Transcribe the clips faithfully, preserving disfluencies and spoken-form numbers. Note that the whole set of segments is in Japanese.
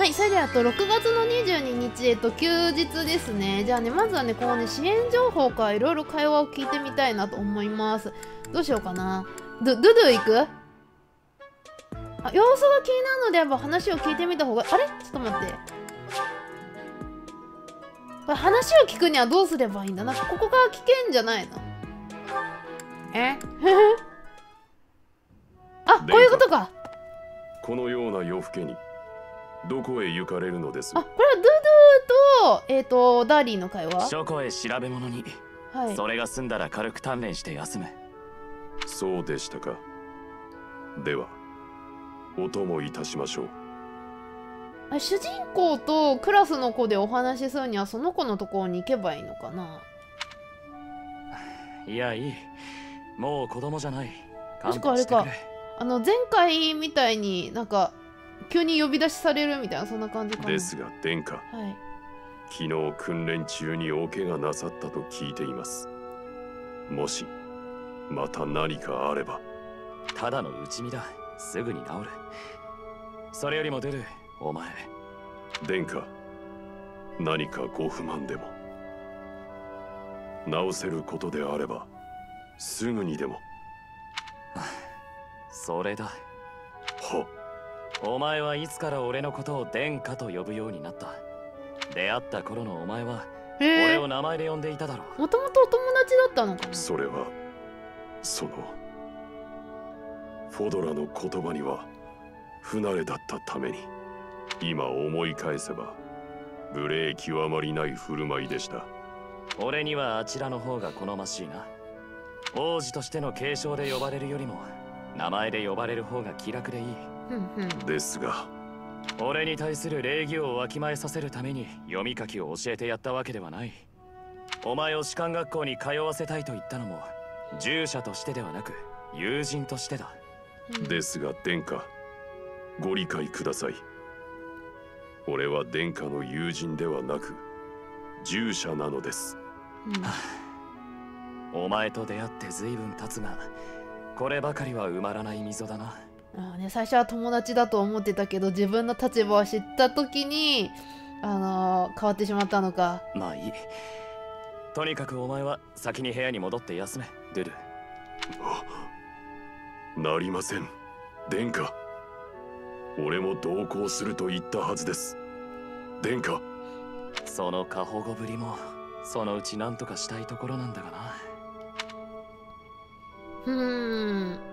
はい、それではとろくがつのにじゅうににち、えっと、休日ですね。じゃあね、まずはね、このね、支援情報からいろいろ会話を聞いてみたいなと思います。どうしようかな。ドゥ、ドゥドゥ行く？あ、様子が気になるのであれば話を聞いてみた方が、あれちょっと待って。これ話を聞くにはどうすればいいんだ？なんかここから聞けんじゃないの？えあ、こういうことか。 このような夜更けにどこへ行かれるのです？ あ、これはドゥドゥと、えっと、ダーリーの会話。 書庫へ調べ物に。はい。それが済んだら軽く鍛錬して休む。 そうでしたか。では、お供いたしましょう。主人公とクラスの子でお話しするにはその子のところに行けばいいのかな。 いや、いい。もう子供じゃない。 もしくはあれか。あの、前回みたいになんか、急に呼び出しされるみたいな、そんな感じかな。 ですが殿下、 はい、 昨日訓練中にお怪我なさったと聞いています。もしまた何かあれば。 ただの内身だ。すぐに治る。それよりも出るお前。 殿下、何かご不満でも治せることであればすぐにでも。 それだ。 はお前はいつから俺のことを殿下と呼ぶようになった？出会った頃のお前は俺を名前で呼んでいただろう。 もともとお友達だったのかな。 それはそのフォドラの言葉には不慣れだったために、今思い返せば無礼極まりない振る舞いでした。 俺にはあちらの方が好ましいな。王子としての継承で呼ばれるよりも名前で呼ばれる方が気楽でいい。 ですが、 俺に対する礼儀をわきまえさせるために読み書きを教えてやったわけではない。お前を士官学校に通わせたいと言ったのも従者としてではなく友人としてだ。 ですが殿下、ご理解ください。俺は殿下の友人ではなく従者なのです。 うん、お前と出会って随分経つが、こればかりは埋まらない溝だな。 あ、ね、最初は友達だと思ってたけど、自分の立場を知った時に、あのー、変わってしまったのか。 まあいい。とにかくお前は先に部屋に戻って休め、ドゥル。 なりません、殿下。俺も同行すると言ったはずです、殿下。 その過保護ぶりもそのうち何とかしたいところなんだがな。 うーん。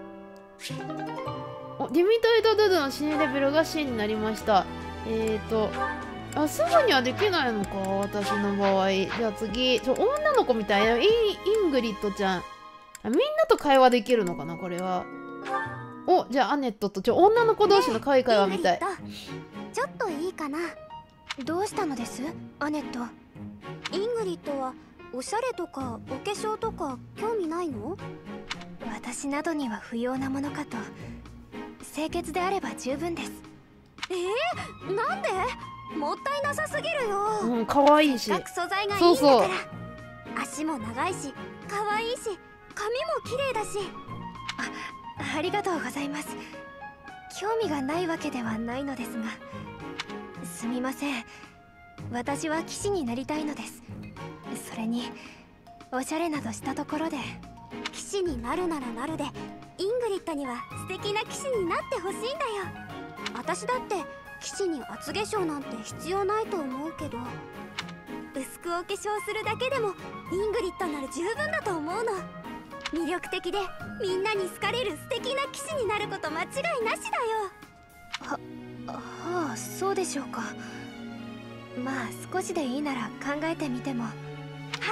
お、リミトイドドゥドゥの新レベルが C になりました。えーとあ、すぐにはできないのか、私の場合。じゃあ次、ちょ女の子みたいなイン、イングリッドちゃん。みんなと会話できるのかな、これは。お、じゃあアネットとちょ女の子同士の可愛い会話みたい。 ちょっといいかな。どうしたのです、アネット。イングリッドはおしゃれとかお化粧とか興味ないの？私などには不要なものかと。清潔であれば十分です。えー、なんで？もったいなさすぎるよ。 うん、可愛いし。 せっかく素材がいいんだから。そうそう。足も長いし、可愛いし、髪も綺麗だし。あ、ありがとうございます。興味がないわけではないのですが。すみません。私は騎士になりたいのです。それにおしゃれなどしたところで。騎士になるならなるで、イングリッドには素敵な騎士になってほしいんだよ。私だって騎士に厚化粧なんて必要ないと思うけど、薄くお化粧するだけでもイングリッドなら十分だと思うの。魅力的でみんなに好かれる素敵な騎士になること間違いなしだよ。は、はあ、そうでしょうか。まあ少しでいいなら考えてみても。はい、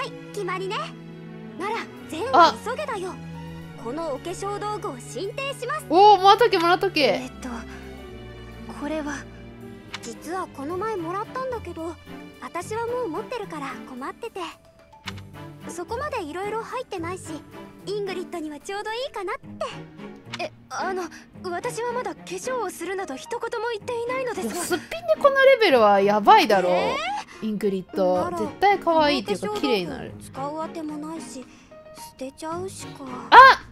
決まりね。なら全部急げだよ。このお化粧道具を進呈します。 おお、もらったけもらったけ。 えっとこれは実はこの前もらったんだけど、私はもう持ってるから困ってて。そこまでいろいろ入ってないし、イングリッドにはちょうどいいかなって。え、あの私はまだ化粧をするなど一言も言っていないのですが。 すっぴんでこのレベルはやばいだろう、えー、イングリッド絶対可愛いっていうか綺麗になる。 使うあてもないし捨てちゃうしか。 あ、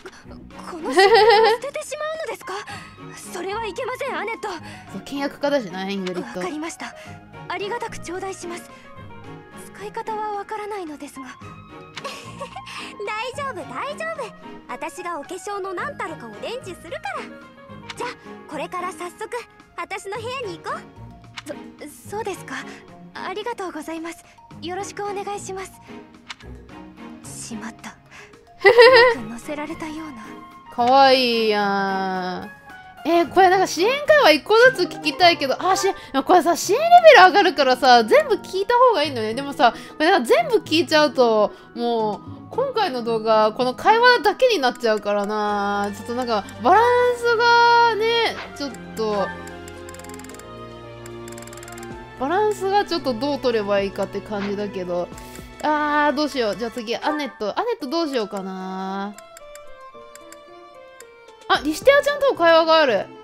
この新聞を捨ててしまうのですか？それはいけません、アネット。 そう倹約家だしな、イングリッド。 わかりました。ありがたく頂戴します。使い方はわからないのですが。大丈夫大丈夫。私がお化粧の何たるかを伝授するから。じゃあこれから早速私の部屋に行こう。そそうですか。ありがとうございます。よろしくお願いします。しまった。うまく乗せられたような。 かわいいやん。えー、これなんか支援会話いっこずつ聞きたいけど、あ、しこれさ、支援レベル上がるからさ、全部聞いた方がいいのね。でもさ、これなんか全部聞いちゃうと、もう、今回の動画、この会話だけになっちゃうからな。ちょっとなんか、バランスがね、ちょっと、バランスがちょっとどう取ればいいかって感じだけど、あー、どうしよう。じゃあ次、アネット。アネットどうしようかな。あ、リシテアちゃんと会話がある。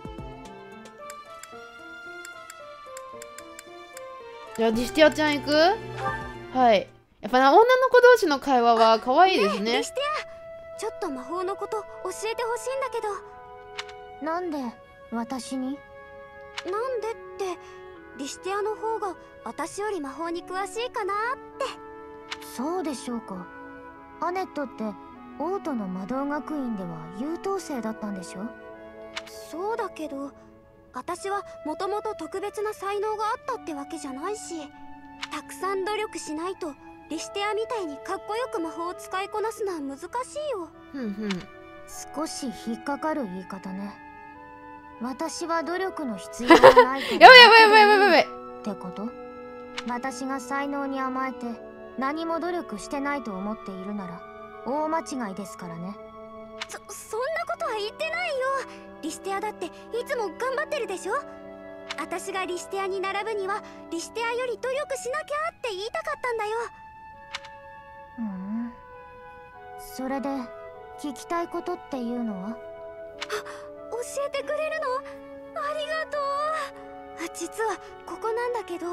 じゃあリシテアちゃん行く？はい。やっぱな、女の子同士の会話は可愛いですね。 リシテア、ちょっと魔法のこと教えてほしいんだけど。なんで私に？なんでってリシテアの方が私より魔法に詳しいかなって。そうでしょうか。アネットってオートの魔導学院では優等生だったんでしょ？そうだけど私はもともと特別な才能があったってわけじゃないし、たくさん努力しないとリシテアみたいにかっこよく魔法を使いこなすのは難しいよ。 ふんふん。 少し引っかかる言い方ね。私は努力の必要がないとやばいやばいやばいやばいやばいってこと？私が才能に甘えて何も努力してないと思っているなら大間違いですからね。そ、そんなことは言ってないよ。リシテアだっていつも頑張ってるでしょ。私がリシテアに並ぶにはリシテアより努力しなきゃって言いたかったんだよ。うん。それで聞きたいことっていうのは？あ、教えてくれるの？ありがとう。あ、実はここなんだけど。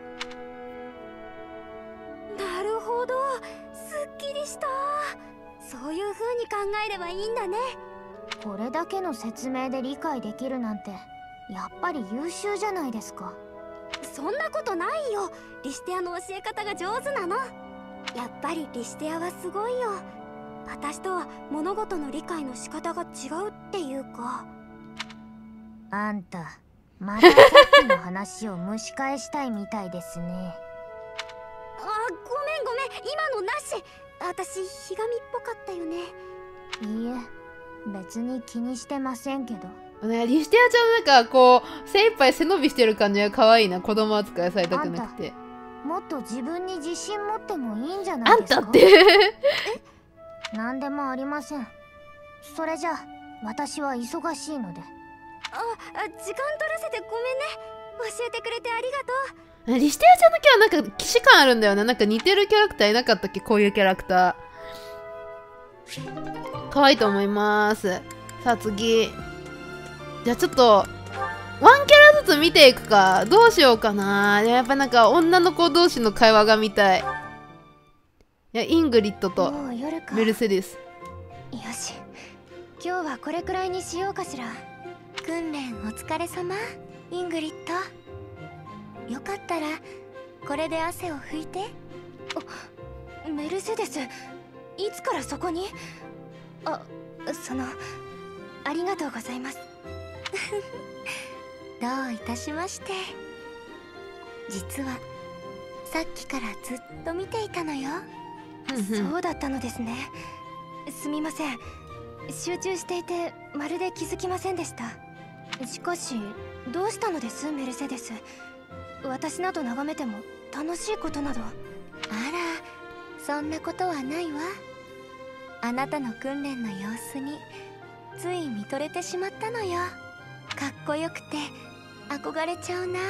なるほど、すっきりした。そういう風に考えればいいんだね。これだけの説明で理解できるなんてやっぱり優秀じゃないですか。そんなことないよ。リシテアの教え方が上手なの。やっぱりリシテアはすごいよ。私とは物事の理解の仕方が違うっていうか。あんたまたさっきの話を蒸し返したいみたいですね。あ、ごめんごめん、今のなし。私ひがみっぽかったよね。いいえ、別に気にしてませんけど。 ね、リシテアちゃんなんかこう精一杯背伸びしてる感じが可愛いな。子供扱いされたくなくて。 もっと自分に自信持ってもいいんじゃないですか。 あんたってえ、なんでもありません。それじゃあ私は忙しいので。あ、あ、時間取らせてごめんね。教えてくれてありがとう。 リシテアちゃんだけはなんか既視感あるんだよな。なんか似てるキャラクターいなかったっけ？こういうキャラクター。可愛いと思います。さあ次。じゃあちょっと、ワンキャラずつ見ていくか。どうしようかな。やっぱなんか女の子同士の会話が見たい。いや、イングリッドとメルセデス。 よし。今日はこれくらいにしようかしら。訓練お疲れ様、イングリッド。よかったらこれで汗を拭いて。あ、メルセデス、いつからそこに？あ、その、ありがとうございます。どういたしまして。実はさっきからずっと見ていたのよ。そうだったのですね。すみません、集中していてまるで気づきませんでした。しかしどうしたのです、メルセデス。私など眺めても楽しいことなど。あら、そんなことはないわ。あなたの訓練の様子につい見とれてしまったのよ。かっこよくて憧れちゃうなーって。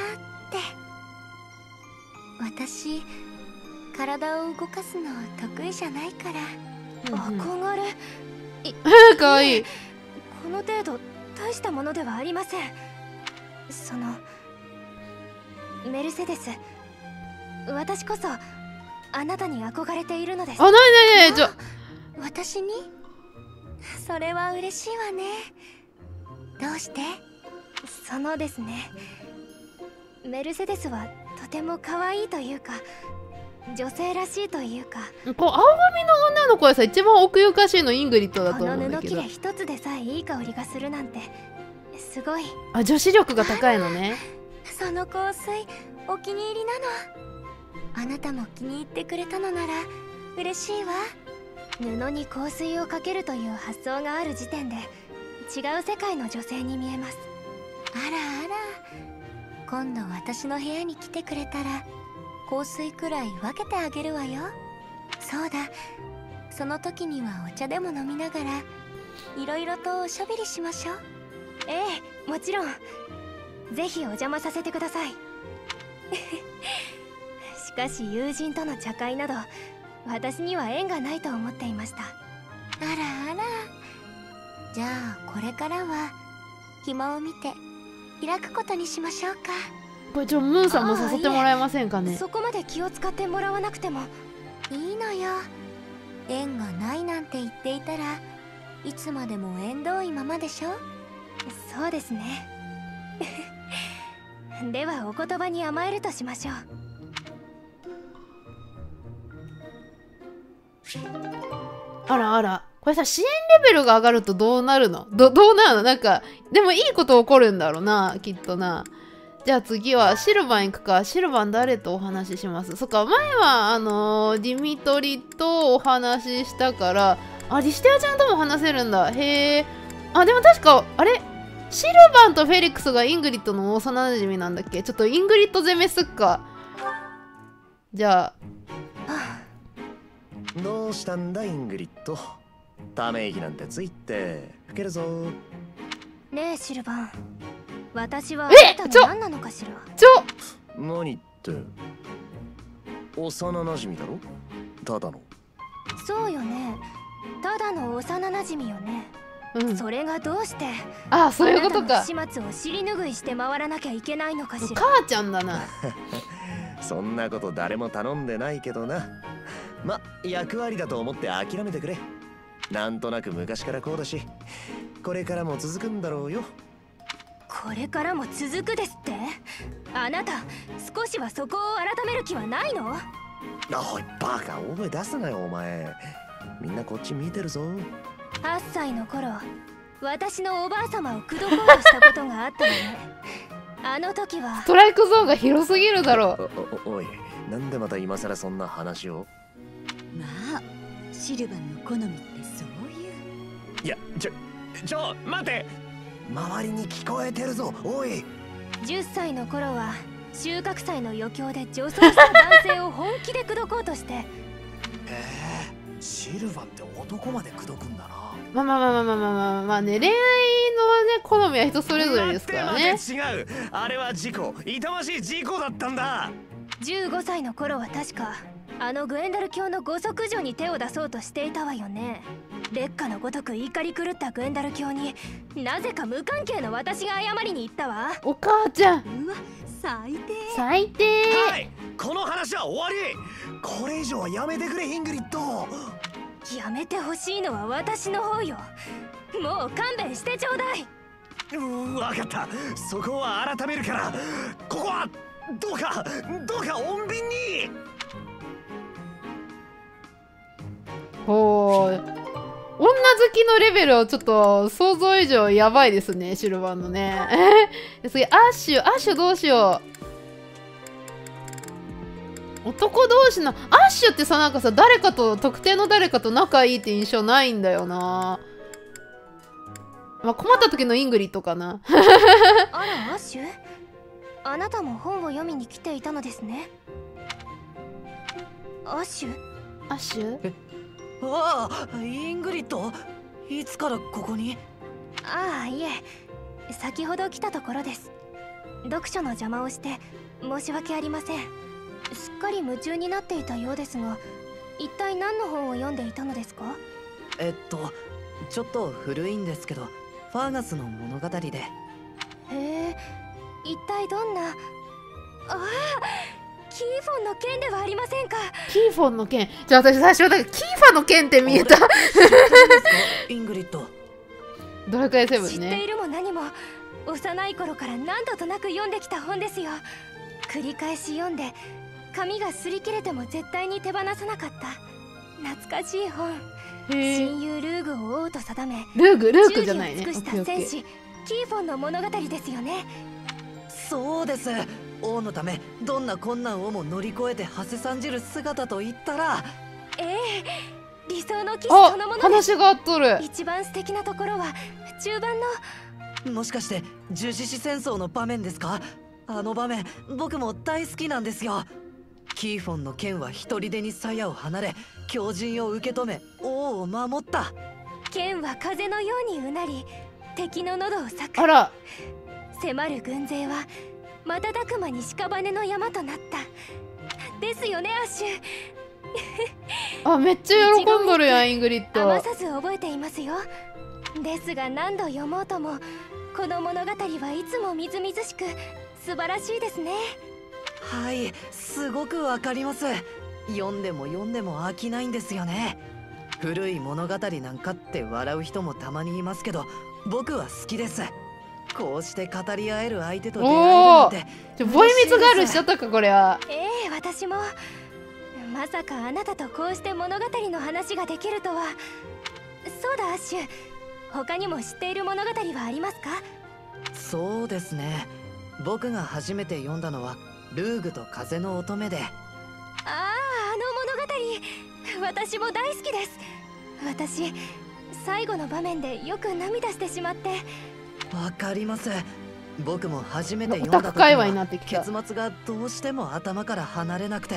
私体を動かすの得意じゃないから。憧れ？ かわいい。 この程度大したものではありません。そのメルセデス、私こそあなたに憧れているのです。 あ、なになになに、ちょ、 私に？ それは嬉しいわね。どうして？そのですね、メルセデスはとても可愛いというか、女性らしいというか。 こう青髪の女の子はさ、一番奥ゆかしいのイングリッドだとこの思うんだけど。 布切れ一つでさえいい香りがするなんてすごい。 あ、女子力が高いのね。 その香水お気に入りなの。あなたも気に入ってくれたのなら嬉しいわ。布に香水をかけるという発想がある時点で違う世界の女性に見えます。あらあら、今度私の部屋に来てくれたら香水くらい分けてあげるわよ。そうだ、その時にはお茶でも飲みながらいろいろとおしゃべりしましょう。ええ、もちろん。ぜひお邪魔させてください。しかし友人との茶会など私には縁がないと思っていました。あらあら、じゃあこれからは暇を見て開くことにしましょうか。 これちょムーンさんも誘ってもらえませんかね。 そこまで気を使ってもらわなくてもいいのよ。縁がないなんて言っていたらいつまでも縁遠いままでしょ。そうですね。ではお言葉に甘えるとしましょう。 あらあら、これさ、支援レベルが上がるとどうなるの？どどうなるの？なんかでもいいこと起こるんだろうな、きっとな。じゃあ次はシルバン行くか。シルバン誰とお話しします？そっか、前はあのー、ディミトリとお話ししたから、あ、リシテアちゃんとも話せるんだ。へえ。あ、でも確かあれシルバンとフェリックスがイングリッドの幼馴染なんだっけ？ちょっとイングリッド攻めすっか。じゃあどうしたんだイングリッド。ため息なんてついて吹けるぞ。 ねえシルバン、私はあえなたの何なのかしら。 ちょ何って幼馴染だろ。ただの。 そうよね、ただの幼馴染よね。 うん、 それがどうしてああ、そういうことか。 あなたの始末を尻拭いして回らなきゃいけないのかしら。 母ちゃんだな。 そんなこと誰も頼んでないけどな。ま、役割だと思って諦めてくれ。なんとなく昔からこうだし、これからも続くんだろうよ。 これからも続くですって？あなた少しはそこを改める気はないの？ おいバカ、大声出すなよお前。みんなこっち見てるぞ。 はっさいの頃、私のおばあ様を口説こうとしたことがあったのね。あの時はストライクゾーンが広すぎるだろう。 おおおい、なんでまた今更そんな話を。 まあシルバンの好みってそういう。 いや、ちょちょ待て、周りに聞こえてるぞおい。 じゅっさいの頃は収穫祭の余興で女装した男性を本気で口説こうとして。 えー、シルバンって男まで口説くんだな。 まあまあまあまあまあまあまあね、恋愛のね好みは人それぞれですからね。 待って待って、違う、あれは事故、痛ましい事故だったんだ。 じゅうごさいの頃は確かあのグエンダル教のご息女に手を出そうとしていたわよね。烈火のごとく怒り狂ったグエンダル教になぜか無関係の私が謝りに行ったわ。 お母ちゃん、 うわ最低。 最低。 はい、この話は終わり。これ以上はやめてくれイングリッド。 やめてほしいのは私の方よ。もう勘弁してちょうだい。 うー、わかった、そこは改めるから、ここはどうかどうか穏便に。 ほう、女好きのレベルはちょっと想像以上やばいですね、シルバンのね。え次、アッシュ、アッシュどうしよう。男同士のアッシュってさ、なんかさ、誰かと特定の誰かと仲いいって印象ないんだよな。まあ、困った時のイングリッドかな。 あらアッシュ、あなたも本を読みに来ていたのですね。アッシュアッシュああ、イングリッド、いつからここに？ ああ、いえ、先ほど来たところです。読書の邪魔をして申し訳ありません。すっかり夢中になっていたようですが、一体何の本を読んでいたのですか？ えっとちょっと古いんですけど、ファーガスの物語で。 へえ、一体どんな。ああ、 キーフォンの剣ではありませんか。 キーフォンの剣。じゃあ私最初だからキーファの剣って見えた。 知ってるんですかイングリッド。 ドラクエセブン知っていね。 るも何も幼い頃から何度となく読んできた本ですよ。繰り返し読んで紙が擦り切れても絶対に手放さなかった懐かしい本。 へえ。 親友ルーグを王と定めルーグルークじゃないね。 忠義を尽くした戦士キーフォンの物語ですよね。 そうです。王のためどんな困難をも乗り越えて馳せ参じる姿といったら、 ええ理想の騎士あそのものです。 話が合っとる。 一番素敵なところは中盤のもしかして十字戦争の場面ですか。あの場面僕も大好きなんですよ。キーフォンの剣は一人でに鞘を離れ強靭を受け止め王を守った。 剣は風のようにうなり敵の喉を裂く。 あら。 迫る軍勢は瞬く間に屍の山となったですよね。アッシュあ、めっちゃ喜んどるやんイングリッド。 余さず覚えていますよ。ですが何度読もうともこの物語はいつもみずみずしく素晴らしいですね。 はい、すごくわかります。読んでも読んでも飽きないんですよね。古い物語なんかって笑う人もたまにいますけど僕は好きです。こうして語り合える相手と出会えるなんて。 ちょボイミツガールしちゃったかこれは。 ええ私もまさかあなたとこうして物語の話ができるとは。そうだアッシュ、他にも知っている物語はありますか。 そうですね。僕が初めて読んだのはルーグと風の乙女で。 ああ、あの物語私も大好きです。私最後の場面でよく涙してしまって。 わかります。僕も初めて読んオだ時タク界隈になはってきた。 結末がどうしても頭から離れなくて。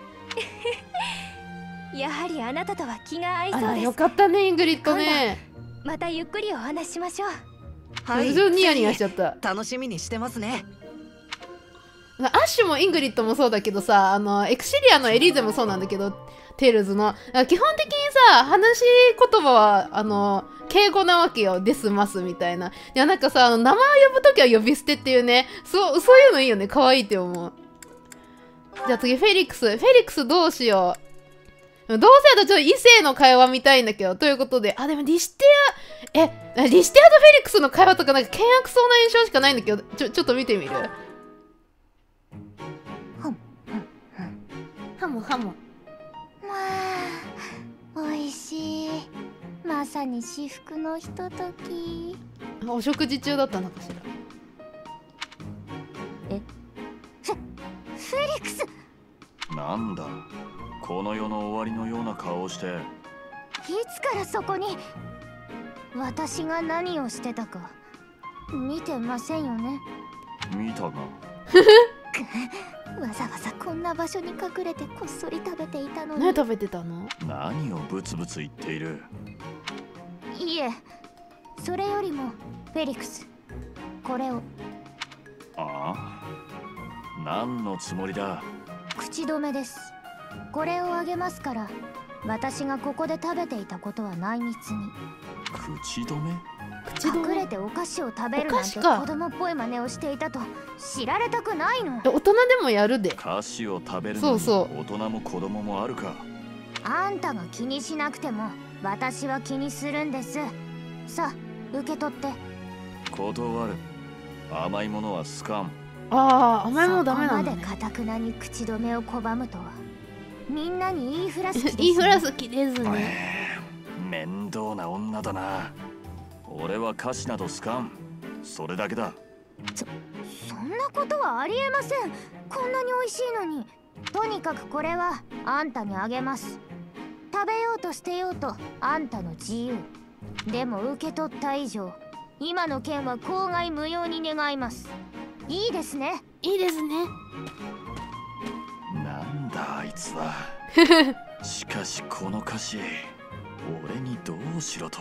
やはりあなたとは気が合いあらそうです。 よかったねイングリッドね。 またゆっくりお話ししましょう。 はい、 ちょっとニヤニヤしちゃった。 楽しみにしてますね。 アッシュもイングリッドもそうだけどさ、あのエクシリアのエリーゼもそうなんだけど、テイルズの基本的にさ話し言葉はあの敬語なわけよ。ですますみたいな。いやなんかさ、あの名前を呼ぶときは呼び捨てっていうね、そうそういうのいいよね。可愛いって思う。じゃあ次フェリックス。フェリックスどうしよう。同性とちょっと異性の会話みたいんだけど、ということで、あ、でもリシテア、え、リシテアとフェリックスの会話とかなんか険悪そうな印象しかないんだけど、ちょ、ちょっと見てみる。ハムハム。 まあ、美味しい。まさに至福のひととき。 お食事中だったのかしら。 え、フェ、フェリックス。 なんだ、この世の終わりのような顔をして。 いつからそこに。私が何をしてたか見てませんよね。 見たが。 わざわざこんな場所に隠れてこっそり食べていたのに。 何食べてたの？ 何をブツブツ言っている。 いえ、それよりもフェリックス、これを。 ああ、何のつもりだ。 口止めです。これをあげますから、私がここで食べていたことは内密に。 口止め？ 口止め？ 隠れてお菓子を食べるなんてお菓子か子供っぽい真似をしていたと知られたくないの。 大人でもやるで。 菓子を食べるのにそうそう大人も子供もあるか。 あんたが気にしなくても私は気にするんです。さあ受け取って。 断る。甘いものは好かん。 ああ、甘いものダメなんだ、 そこまね。 で堅くなに口止めを拒むとは。みんなに言いふらす気です、ね、 言いふらす気ですね。 面倒な女だな。俺は菓子など好かん。それだけだ。 そ、そんなことはありえません。こんなに美味しいのに。とにかくこれはあんたにあげます。食べようと捨てようとあんたの自由。でも受け取った以上、今の件は口外無用に願います。いいですね。 いいですね。 なんだあいつは。しかしこの菓子、俺にどうしろと。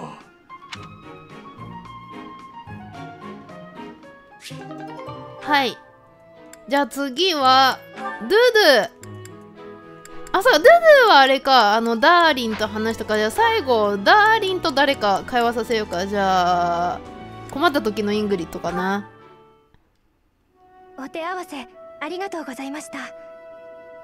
はい。じゃあ次はドゥドゥ。あ、そう、ドゥドゥはあれか、あのダーリンと話したから、じゃあ最後ダーリンと誰か会話させようか。じゃあ困った時のイングリッドかな。 お手合わせありがとうございました。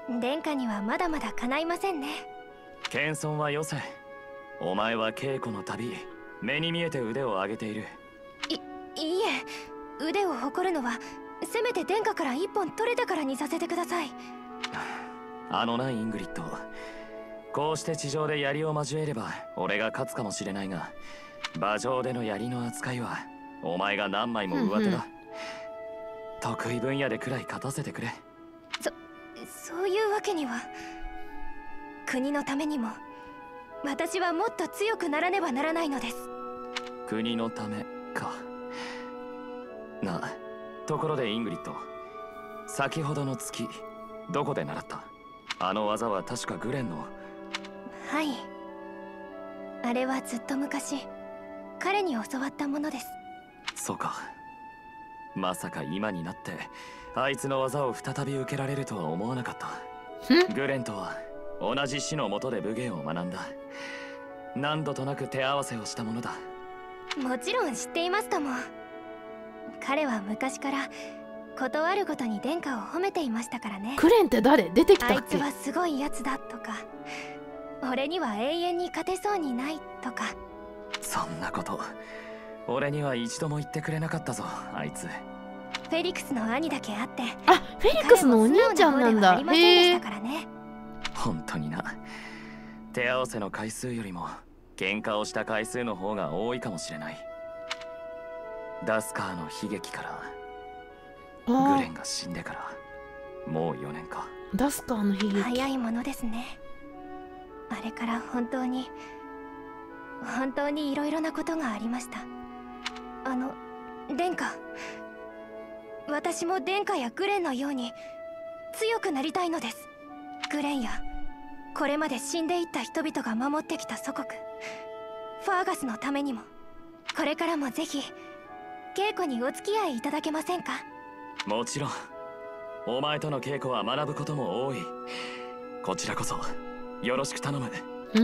殿下にはまだまだ叶いませんね。 謙遜はよせ。お前は稽古のたび目に見えて腕を上げている。 いいいえ、腕を誇るのはせめて殿下から一本取れてからにさせてください。 あのなイングリッド、こうして地上で槍を交えれば俺が勝つかもしれないが、馬上での槍の扱いはお前が何枚も上手だ。うんうん、得意分野でくらい勝たせてくれ。 そそういうわけには。国のためにも私はもっと強くならねばならないのです。 国のためか。なあ、ところでイングリッド、先ほどの月どこで習った？あの技は確かグレンの。 はい、あれはずっと昔彼に教わったものです。 そうか。まさか今になってあいつの技を再び受けられるとは思わなかった。グレンとは同じ師の下で武芸を学んだ。何度となく手合わせをしたものだ。 もちろん知っていますとも。彼は昔からことあるごとに殿下を褒めていましたからね。 グレンって誰？出てきたっけ？ あいつはすごいやつだとか、俺には永遠に勝てそうにないとか。 そんなこと俺には一度も言ってくれなかったぞ、あいつ。 フェリクスの兄だけあって、 あ、フェリクスのお兄ちゃんなんだ。へえ。 本当にな。手合わせの回数よりも喧嘩をした回数の方が多いかもしれない。ダスカーの悲劇からグレンが死んでからもうよねんか。 ダスカーの悲劇。 早いものですね。あれから本当に本当にいろいろなことがありました。あの殿下、私も殿下やグレンのように強くなりたいのです。グレンやこれまで死んでいった人々が守ってきた祖国ファーガスのためにも、これからもぜひ稽古にお付き合いいただけませんか？ もちろん。お前との稽古は学ぶことも多い。こちらこそよろしく頼む。 うん、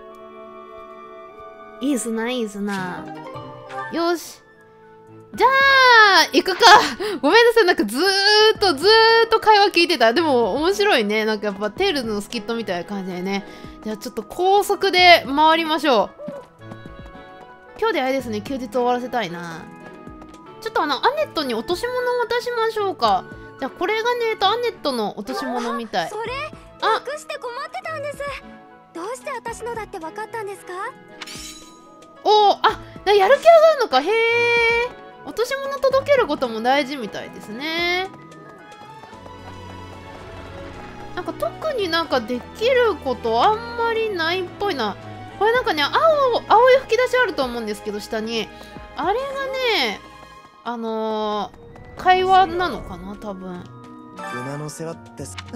いいっすな、いいっすな。よし、じゃあ行くか。ごめんなさい、なんかずーっとずーっと会話聞いてた。でも面白いね。なんかやっぱテールズのスキットみたいな感じでね。じゃあちょっと高速で回りましょう。今日であれですね、休日終わらせたいな。ちょっとあのアネットに落とし物を渡しましょうか。じゃあこれがね、アネットの落とし物みたい。 それ隠して困ってたんです。どうして私のだって分かったんですか？ おお、あ、やる気上がるのか。へえ。落とし物届けることも大事みたいですね。なんか特になんかできることあんまりないっぽいな。これなんかね、青青い吹き出しあると思うんですけど、下にあれがね、あのー、会話なのかな、多分。 馬の世話ってさ。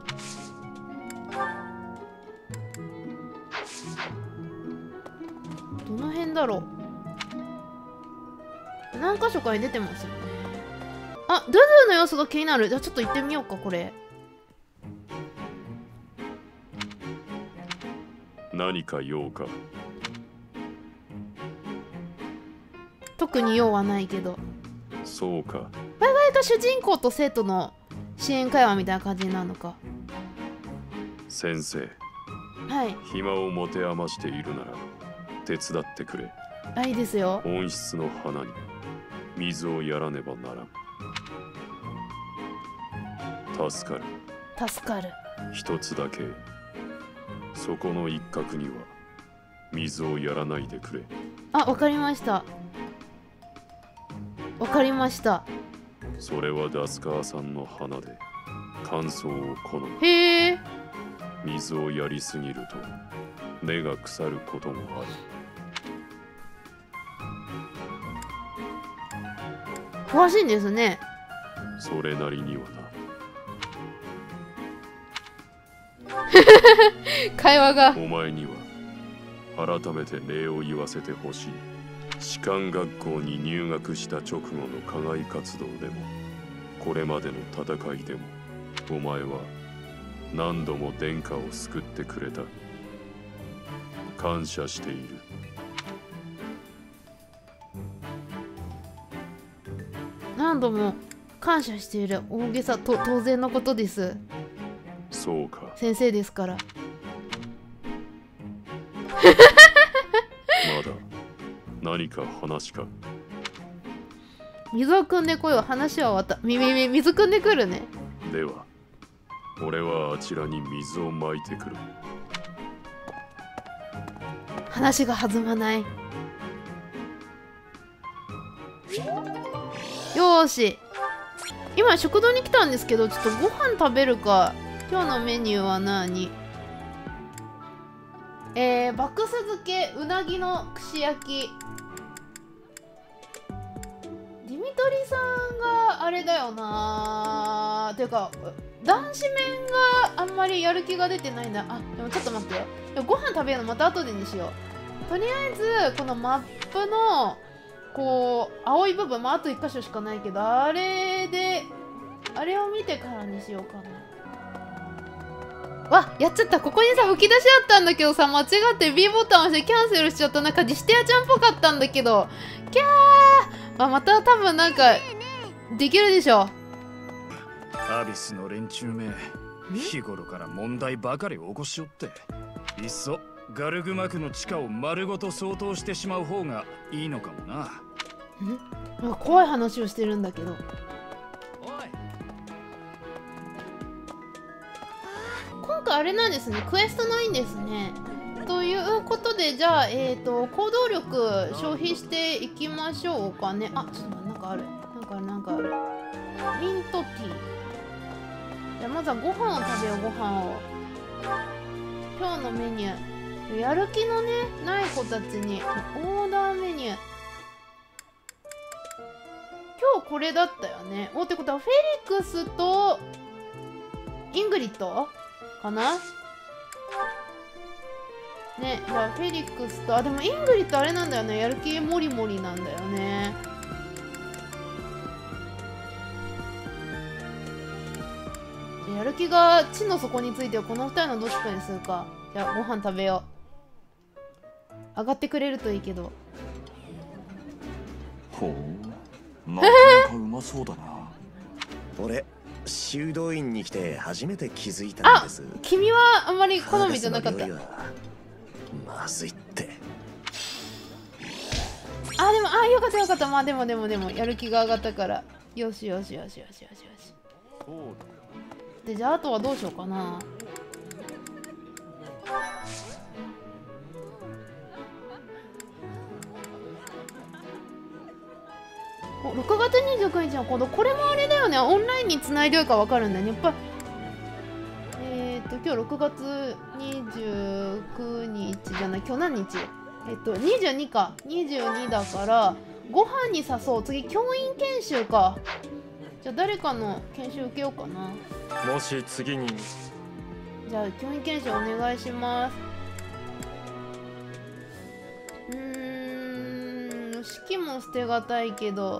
どの辺だろう。何箇所かに出てますよね。あ、ドゥドゥの様子が気になる。じゃあちょっと行ってみようか、これ。 何か用か？ 特に用はないけど。 そうか。 バイバイが主人公と生徒の支援会話みたいな感じになるのか。 先生、 はい。 暇を持て余しているなら手伝ってくれ。 あ、いいですよ。 温室の花に水をやらねばならん。助かる。 助かる。 一つだけ、そこの一角には水をやらないでくれ。 あ、わかりました。わかりました。 それはダスカーさんの花で乾燥を好む。 へえ。 水をやりすぎると根が腐ることもある。 詳しいんですね。 それなりにはな。 会話が。 お前には改めて礼を言わせてほしい。士官学校に入学した直後の課外活動でもこれまでの戦いでもお前は何度も殿下を救ってくれた。感謝している。 何度も感謝している。大げさと当然のことです。 そうか。 先生ですから。 まだ何か話か。 水を汲んでこよう。話はわたみみみ水汲んでくるね。 では俺はあちらに水をまいてくる。 話が弾まない。よーし、今食堂に来たんですけど、ちょっとご飯食べるか。今日のメニューは何？えー、バクス漬け、うなぎの串焼き。ディミトリさんがあれだよなー。ていうか男子面があんまりやる気が出てないんだ。あ、でもちょっと待ってよ。でもご飯食べるのまた後でにしよう。とりあえずこのマップのこう青い部分、まあ、あといっ箇所しかないけど、あれであれを見てからにしようかな。わ、やっちゃった。ここにさ吹き出しあったんだけどさ、間違って B ボタン押してキャンセルしちゃった。なんかディステアちゃんっぽかったんだけど、キャー、あ、また多分なんかできるでしょ。 アビスの連中め、日頃から問題ばかり起こしよって、いっそガルグマクの地下を丸ごと相当してしまう方がいいのかもな。 ん？あ、怖い話をしてるんだけど。今回あれなんですね、クエストないんですね。ということで、じゃあ、えっと、行動力消費していきましょうかね。あ、ちょっと待って、なんかある。なんかある、なんかある。ミントティー。じゃあ、まずはご飯を食べよう、ご飯を。今日のメニュー。やる気のね、ない子たちに、オーダーメニュー。今日これだったよね。お、ってことは、フェリックスと、イングリッドかなね。じゃあフェリックスと、あ、でもイングリッドあれなんだよね、やる気モリモリなんだよね。やる気が地の底についてはこのふたりのどっちかにするか。じゃあご飯食べよう。上がってくれるといいけど。 ほう、なかなかうまそうだな。 俺修道院に来て初めて気づいたんです。 あ、君はあんまり好みじゃなかった。 まずいって。 あ、でも、あ、よかったよかった。まあでもでもでもやる気が上がったから、よしよしよしよしよしよし。で、じゃああとはどうしようかな。ろくがつにじゅうくにちの行動、これもあれだよね、オンラインにつないでおいか分かるんだよね。やっぱえっと今日ろくがつにじゅうくにちじゃない、今日何日？えっとにじゅうにか、にじゅうにだからご飯に誘う。次教員研修か。じゃあ誰かの研修受けようかな。 もし次に、 じゃあ教員研修お願いします。うーん、式も捨てがたいけど、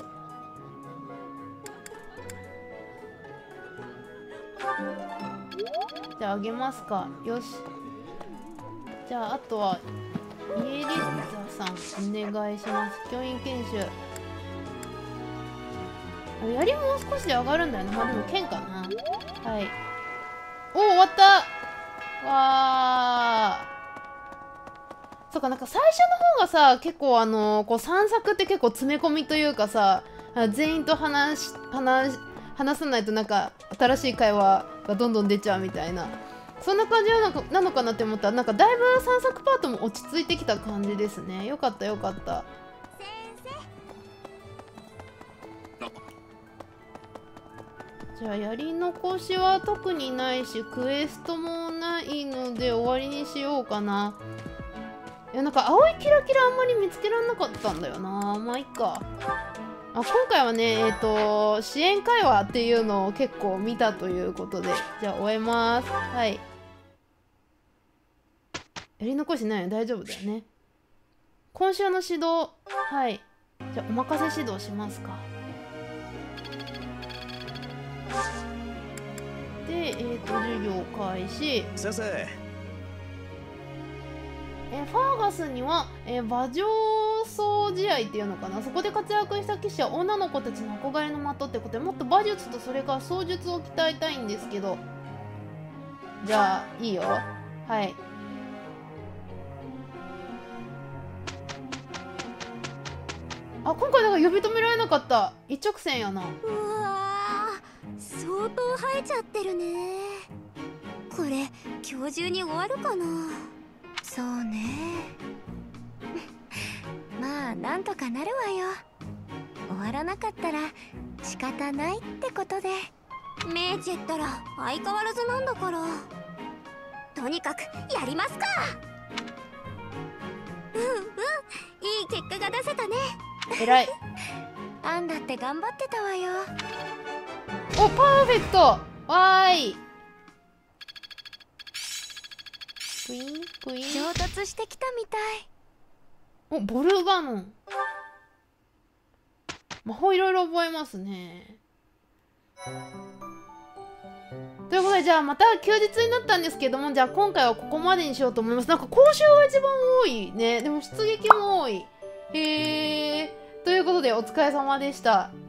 じゃああげますか。よし。じゃああとはイエリッザさんお願いします。教員研修。あ、やりもう少しで上がるんだよね。まあでも剣かな。はい。お、終わった。わー。そうか、なんか最初の方がさ、結構あのー、こう散策って結構詰め込みというかさ、全員と話し話話さないとなんか新しい会話がどんどん出ちゃうみたいな、そんな感じなのか、なのかなって思ったら、なんかだいぶ散策パートも落ち着いてきた感じですね。よかったよかった。じゃあやり残しは特にないし、クエストもないので終わりにしようかな。いや、なんか青いキラキラあんまり見つけられなかったんだよな。まあいっか。あ、今回はね、えっと支援会話っていうのを結構見たということで、じゃあ終えます。はい。やり残しないよ、大丈夫だよね。今週の指導、はい。じゃあお任せ指導しますか。で、えっと授業開始。 先生。 えファーガスには、えー、馬上走試合っていうのかな、そこで活躍した騎士は女の子たちの憧れの的ってことで、もっと馬術とそれから槍術を鍛えたいんですけど、 じゃあいいよ。はい。あ、今回だから呼び止められなかった。一直線やな。 うわー、相当生えちゃってるね。これ今日中に終わるかな。そうね。まあなんとかなるわよ。終わらなかったら仕方ないってことで。メイチったら相変わらずなんだから、とにかくやりますか。うんうん、いい結果が出せたね。 えらい。 アンだって頑張ってたわよ。 お、パーフェクト。わーい。クイーンクイーン。 上達してきたみたい。 お、ボルガノン。魔法いろいろ覚えますね。ということで、じゃあまた休日になったんですけども、じゃあ今回はここまでにしようと思います。なんか講習が一番多いね。でも出撃も多い。へー。ということでお疲れ様でした。